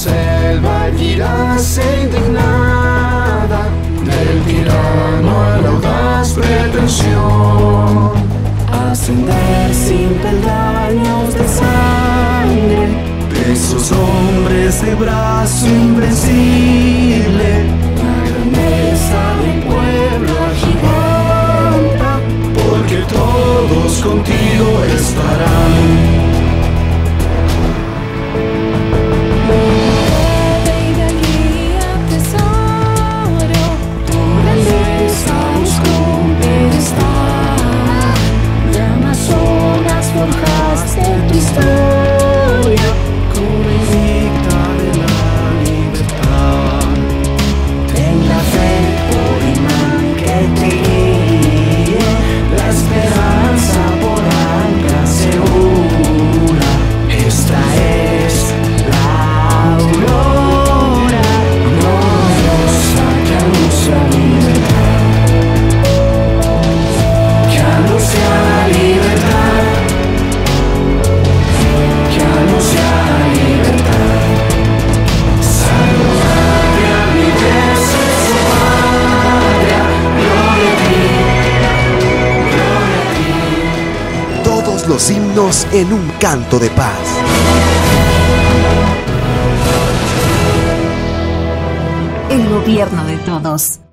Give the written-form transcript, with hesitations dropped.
selva girase indignada, del tirano a la audaz pretensión, ascender sin peldaños de sangre, de esos hombres de brazo invencible. la grandeza del pueblo agiganta, Porque todos contigo estarán. Forjaste tu historia Como invicta de la libertad. en la fe por imán que te guíe, la esperanza por ancla segura. Esta es la aurora gloriosa que anuncia libertad, que anuncia la libertad. Todos los himnos en un canto de paz. El gobierno de todos.